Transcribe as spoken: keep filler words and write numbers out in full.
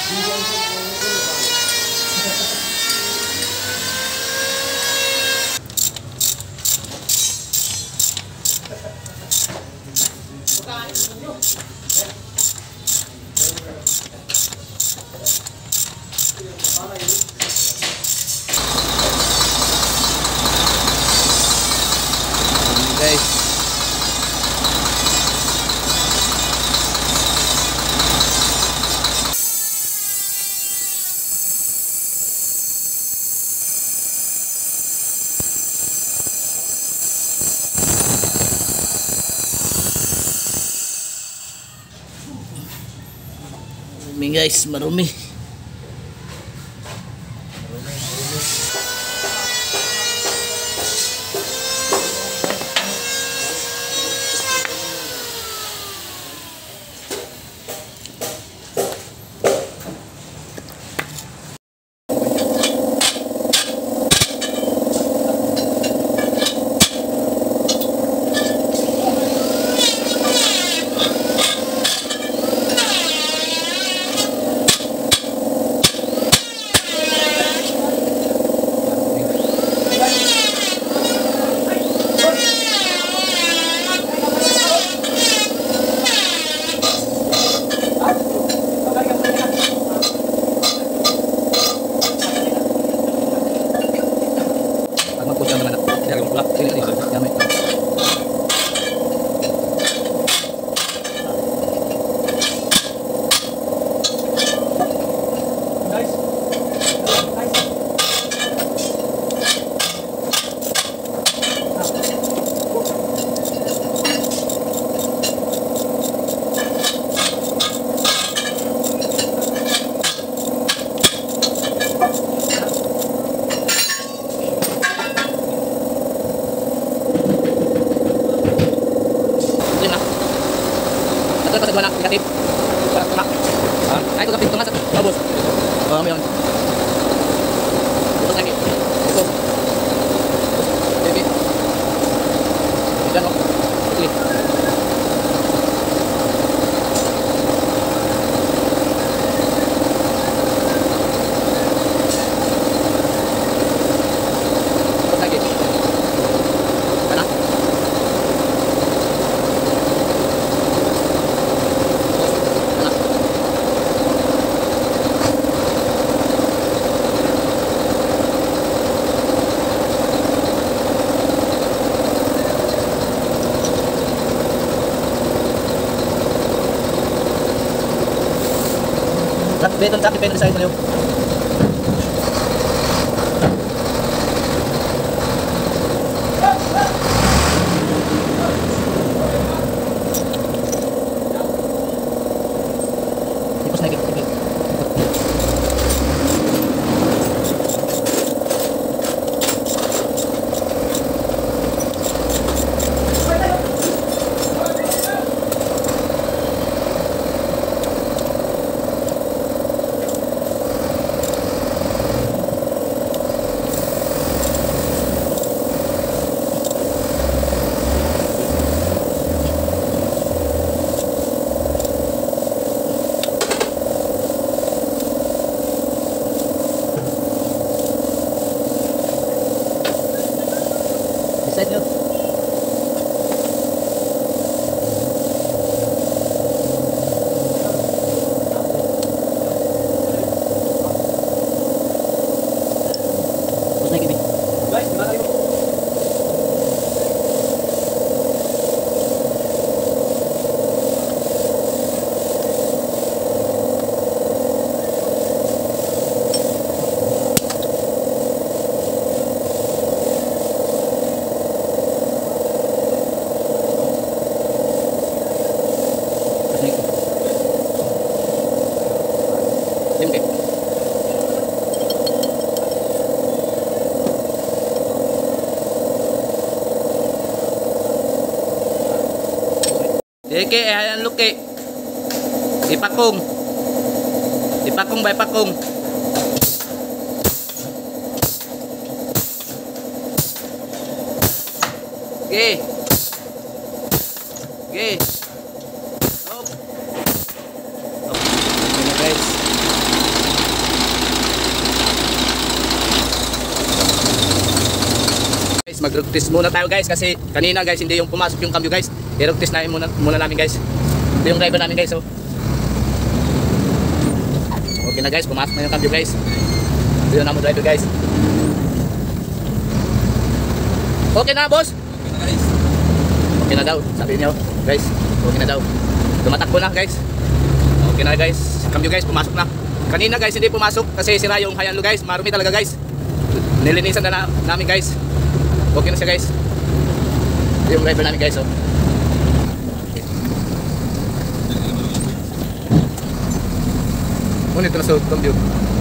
Marumi guys, marumi. Wala, negatif. Wala tengah. Ah, ay ko kapit tengah sa babos. Oh, ayan. Bukas lagi. Ito. Jadi. Diyan oh. Ini. Bukas lagi. Mana? Depende, tak depende sa inyo. Tipos na gitu. Side nyo. Tapos na ikibig. Guys, di ba tayo? Oke, ayan luki. Ipakong. Ipakong bay pakong. Oke. Oke. Hop. Hop. Ini guys. mag-road test muna tayo guys kasi kanina guys hindi yung pumasok yung cambio guys. I-road test namin muna, muna namin guys. Ito yung driver namin guys oh. Okay na guys, pumasok na yung cambio guys. Ito yung namo driver guys. Okay na boss? Okay na daw, sabi niyo guys. Okay na daw. Tumatakbo na guys. Okay na guys, cambio guys, pumasok na. Kanina guys hindi pumasok kasi sira yung Hyanlo guys. Marumi talaga guys. Nilinisan na, na namin guys. Okay na siya guys. Ito yung driver namin guys oh. Ngunit na sa cambio.